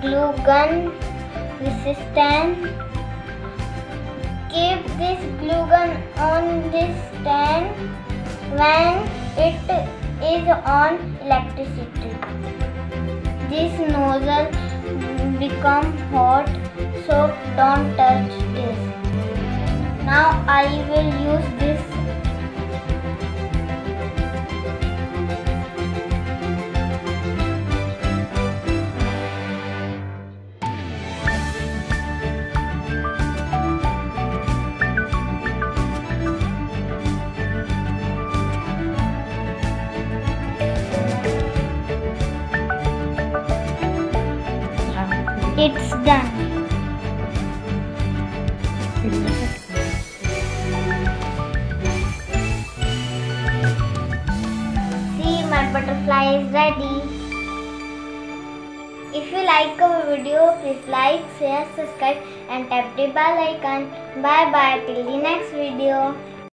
glue gun resistant. Keep this glue gun on this stand when it is on electricity. This nozzle become hot, so don't touch this. Now I will use this. It's done. See, my butterfly is ready. If you like our video, please like, share, subscribe and tap the bell icon. Bye bye till the next video.